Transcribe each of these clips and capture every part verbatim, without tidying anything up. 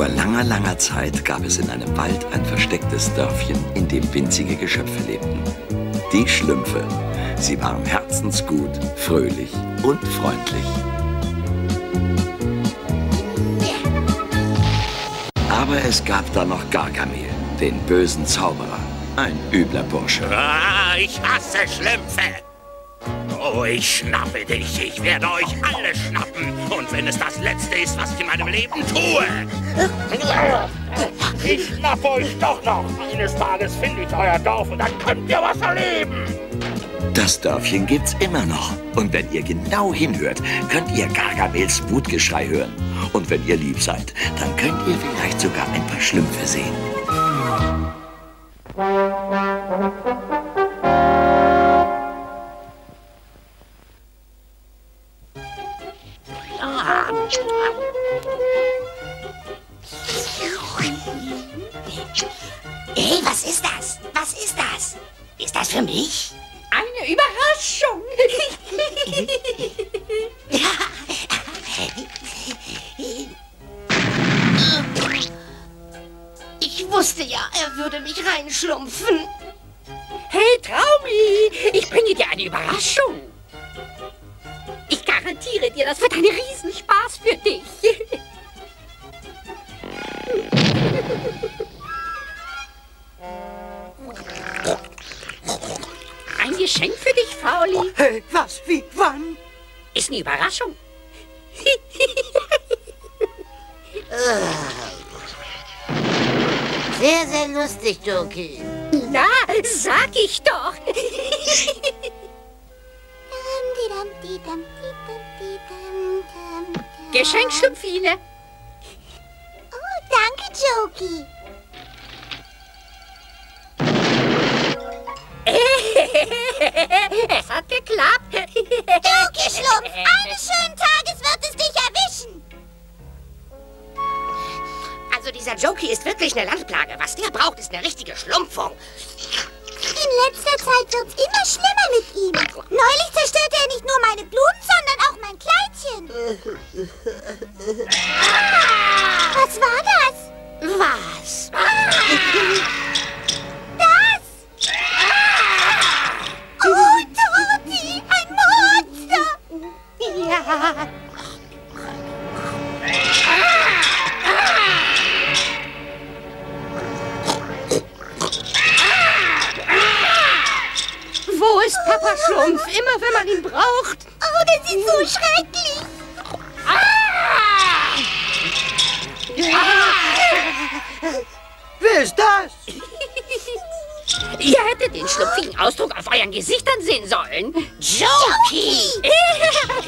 Vor langer, langer Zeit gab es in einem Wald ein verstecktes Dörfchen, in dem winzige Geschöpfe lebten. Die Schlümpfe. Sie waren herzensgut, fröhlich und freundlich. Aber es gab da noch Gargamel, den bösen Zauberer. Ein übler Bursche. Ah, ich hasse Schlümpfe. Oh, ich schnappe dich. Ich werde euch alle schnappen. Und wenn es das Letzte ist, was ich in meinem Leben tue. Ich schnappe euch doch noch. Eines Tages finde ich euer Dorf und dann könnt ihr was erleben. Das Dörfchen gibt's immer noch. Und wenn ihr genau hinhört, könnt ihr Gargamels Wutgeschrei hören. Und wenn ihr lieb seid, dann könnt ihr vielleicht sogar ein paar Schlümpfe sehen. Hey, was ist das? Was ist das? Ist das für mich? Eine Überraschung. Ich wusste ja, er würde mich reinschlumpfen. Hey, Traumi, ich bringe dir eine Überraschung. Ich garantiere dir, das wird ein Riesenspaß für dich. Ein Geschenk für dich, Fauli. Hey, was? Wie? Wann? Ist eine Überraschung. Sehr, sehr lustig, Joki. Na, sag ich doch. Geschenk, Schlümpfine. Oh, danke, Joki. Es hat geklappt. Joki, Schlumpf, eines schönen Tages wird es dich erwischen. Also dieser Joki ist wirklich eine Landplage. Was der braucht, ist eine richtige Schlumpfung. In letzter Zeit wird's immer schlimmer mit ihm. Neulich zerstörte er nicht nur meine Blumen, sondern auch mein Kleidchen. Was war das? Was? Das! Oh, Torti, ein Monster! Ja. Wo ist Papa Schlumpf? Immer wenn man ihn braucht. Oh, das ist so schrecklich. Ah! Wer ist das? Ihr hättet den schlüpfigen Ausdruck auf euren Gesichtern sehen sollen. Joki! Oh,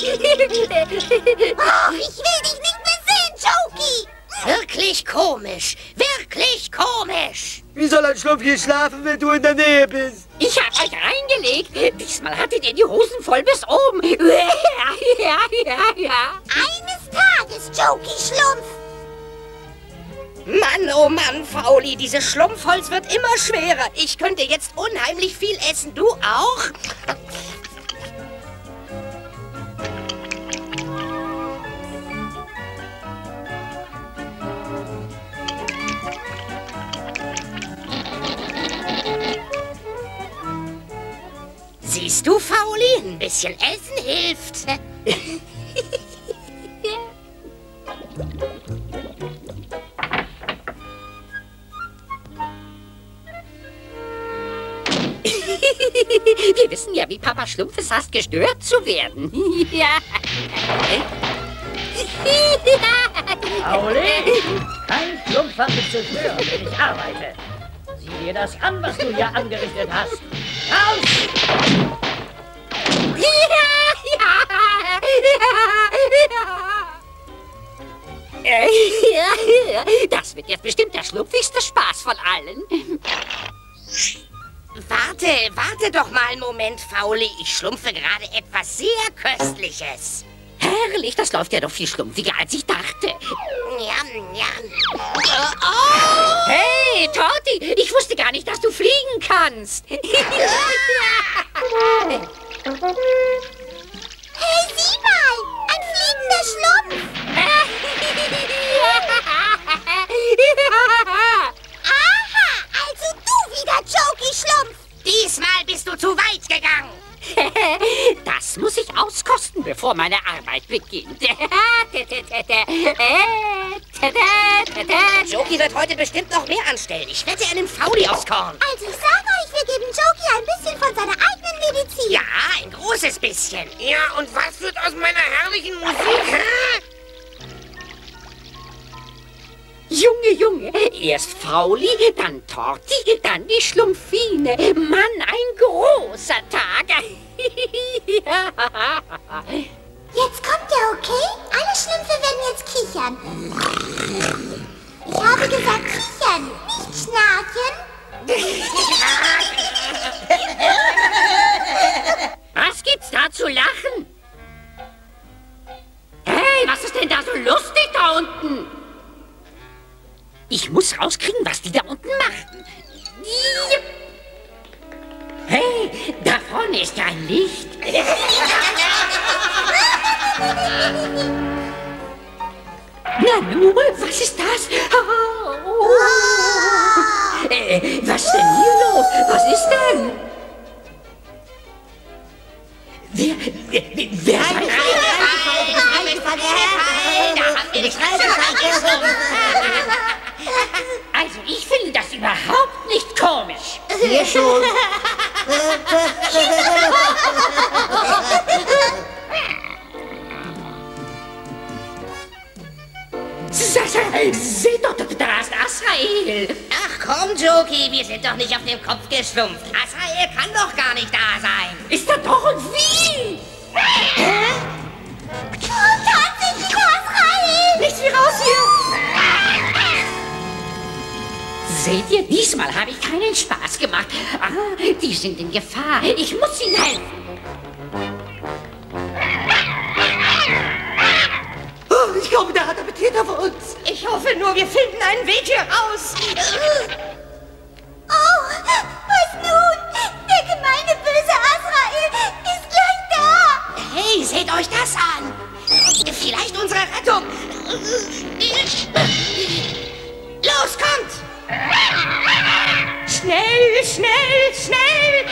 ich will dich nicht mehr sehen, Joki! Wirklich komisch. Wirklich komisch. Wie soll ein Schlumpf hier schlafen, wenn du in der Nähe bist? Ich hab euch reingelegt. Diesmal hattet ihr die Hosen voll bis oben. Ja, ja, ja. Eines Tages, Joki Schlumpf! Mann, oh Mann, Fauli, dieses Schlumpfholz wird immer schwerer. Ich könnte jetzt unheimlich viel essen. Du auch? Siehst du, Fauli? Ein bisschen Essen hilft. Wir wissen ja, wie Papa Schlumpf es hasst, gestört zu werden. Ja. Fauli, kein Schlumpf hat mich zu stören, wenn ich arbeite. Sieh dir das an, was du hier angerichtet hast. Raus! Das wird jetzt bestimmt der schlumpfigste Spaß von allen. Warte, warte doch mal einen Moment, Fauli. Ich schlumpfe gerade etwas sehr Köstliches. Herrlich, das läuft ja doch viel schlumpfiger, als ich dachte. Njam, njam. Oh! Hey, Torti, ich wusste gar nicht, dass du fliegen kannst. Hey, sieh mal! Ein fliegender Schlumpf! warten, bevor meine Arbeit beginnt. Joki wird heute bestimmt noch mehr anstellen. Ich wette, er nimmt Fauli aufs Korn. Also ich sage euch, wir geben Joki ein bisschen von seiner eigenen Medizin. Ja, ein großes bisschen. Ja, und was wird aus meiner herrlichen Musik, hä? Junge, Junge, erst Fauli, dann Torti, dann die Schlumpfine. Mann, ein großer Tag. Jetzt kommt er, okay? Alle Schlümpfe werden jetzt kichern. Ich habe gesagt kichern, nicht schnarchen. Was gibt's da zu lachen? Hey, was ist denn da so lustig da unten? Ich muss rauskriegen, was die da unten machen. Hey, da vorne ist ja ein Licht. Nanu, was ist das? Oh. Äh, was ist denn hier los? Was ist denn? Wer, wer, wer seid ihr? Also, ich finde das überhaupt nicht komisch. Wir schon. Seht doch, da ist Azrael. Ach komm, Joki, wir sind doch nicht auf dem Kopf geschrumpft. Azrael kann doch gar nicht da sein. Ist er doch und wie? Hä? Oh, tatsächlich Azrael! Nichts wie raus hier! Seht ihr, diesmal habe ich keinen Spaß gemacht. Ah, die sind in Gefahr. Ich muss ihnen helfen. Oh, ich glaube, der hat Appetit auf uns. Ich hoffe nur, wir finden einen Weg hier raus. Oh, was nun? Der gemeine, böse Azrael ist gleich da. Hey, seht euch das an. Vielleicht unsere Rettung. Los, kommt! Schnell, schnell, schnell!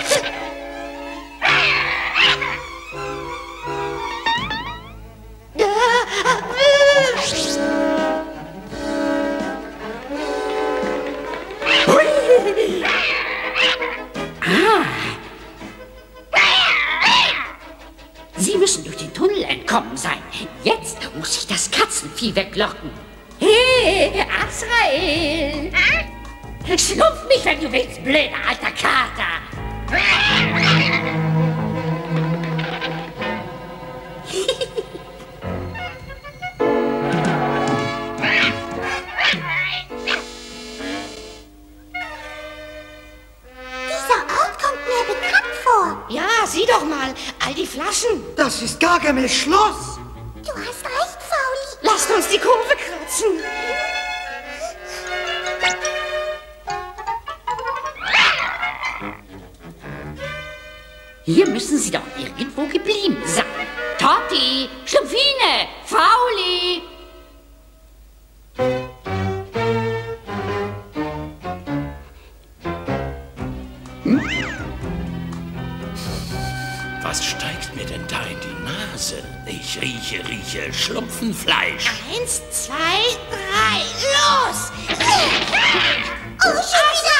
Ah. Sie müssen durch den Tunnel entkommen sein. Jetzt muss ich das Katzenvieh weglocken. Hey, Azrael! Schlumpf mich, wenn du willst, blöder alter Kater! Dieser Ort kommt mir bekannt vor. Ja, sieh doch mal, all die Flaschen. Das ist Gargamels Schloss. Du hast recht, Fauli. Lasst uns die Kurve kratzen. Hier müssen sie doch irgendwo geblieben sein. Torti, Schlumpfine, Fauli. Hm? Was steigt mir denn da in die Nase? Ich rieche, rieche Schlumpfenfleisch. Eins, zwei, drei, los! Oh, schon wieder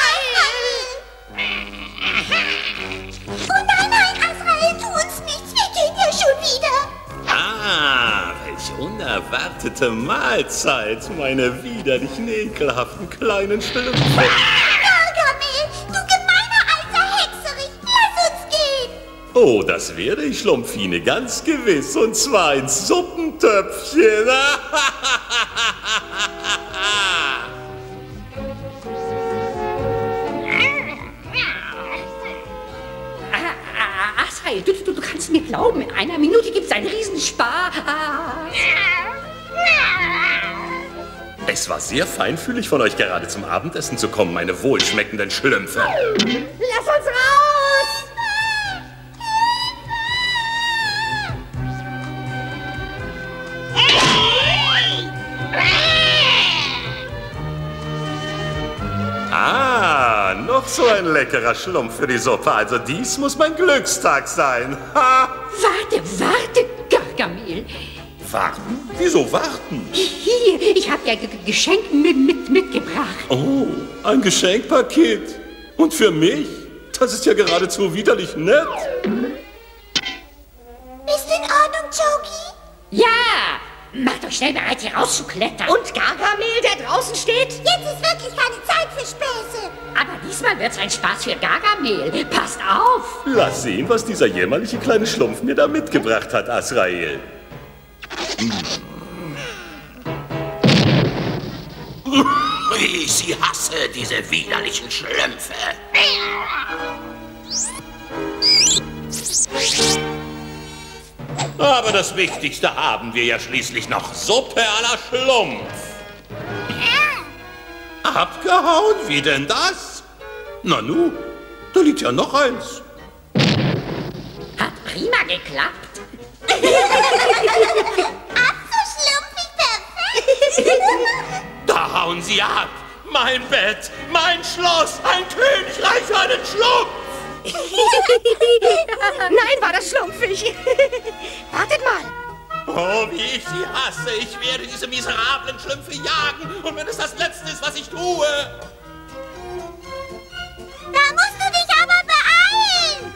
Azrael. Oh nein, nein, Azrael, tu uns nichts. Wir gehen ja schon wieder. Ah, welch unerwartete Mahlzeit, meine widerlichen, ekelhaften kleinen Schlümpfe. Gargamel, du gemeiner alter Hexerich, lass uns gehen. Oh, das werde ich, Schlumpfine, ganz gewiss, und zwar ins Suppentöpfchen. Azrael, du, du, du kannst mir glauben, in einer Minute gibt's einen Riesenspaß. Es war sehr feinfühlig von euch, gerade zum Abendessen zu kommen, meine wohlschmeckenden Schlümpfe. Lass uns raus! Ah, noch so ein leckerer Schlumpf für die Suppe. Also dies muss mein Glückstag sein. Ha! Warte, warte, Warten? Wieso warten? Hier, ich habe ja ein Geschenk mit, mit, mitgebracht. Oh, ein Geschenkpaket. Und für mich? Das ist ja geradezu widerlich nett. Bist du in Ordnung, Jogi? Ja! Macht euch schnell bereit, hier rauszuklettern. Und Gargamel, der draußen steht? Jetzt ist wirklich keine Zeit für Späße. Aber diesmal wird's ein Spaß für Gargamel. Passt auf! Lass sehen, was dieser jämmerliche kleine Schlumpf mir da mitgebracht hat, Azrael. Ich sie hasse, diese widerlichen Schlümpfe. Aber das Wichtigste haben wir ja schließlich noch. Suppe à la Schlumpf. Abgehauen? Wie denn das? Nanu, da liegt ja noch eins. Hat prima geklappt. Ach, so schlumpfig perfekt. Da hauen sie ab. Mein Bett, mein Schloss, ein Königreich für einen Schlumpf. Nein, war das schlumpfig. Wartet mal. Oh, wie ich sie hasse. Ich werde diese miserablen Schlümpfe jagen. Und wenn es das Letzte ist, was ich tue. Da musst du dich aber beeilen.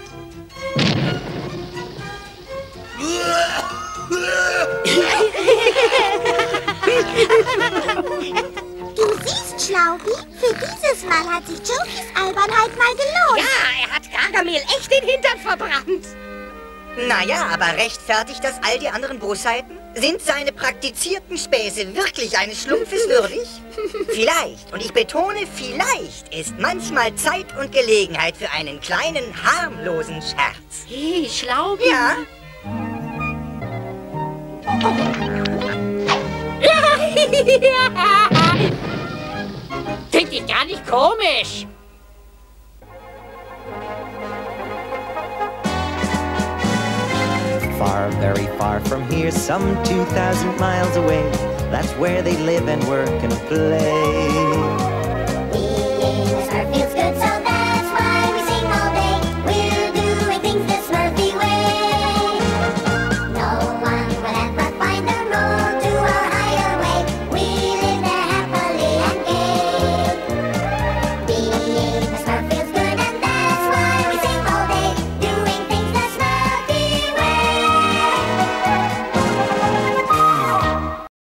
Du siehst, Schlaubi, für dieses Mal hat sich Jokis Albernheit mal gelohnt. Ja, er hat Gargamel echt den Hintern verbrannt. Naja, aber rechtfertigt das all die anderen Bosheiten? Sind seine praktizierten Späße wirklich eines Schlumpfes würdig? Vielleicht, und ich betone vielleicht, ist manchmal Zeit und Gelegenheit für einen kleinen, harmlosen Scherz. Hey, Schlaubi. Ja? Find ich gar nicht komisch. Far, very far from here, some two thousand miles away. That's where they live and work and play.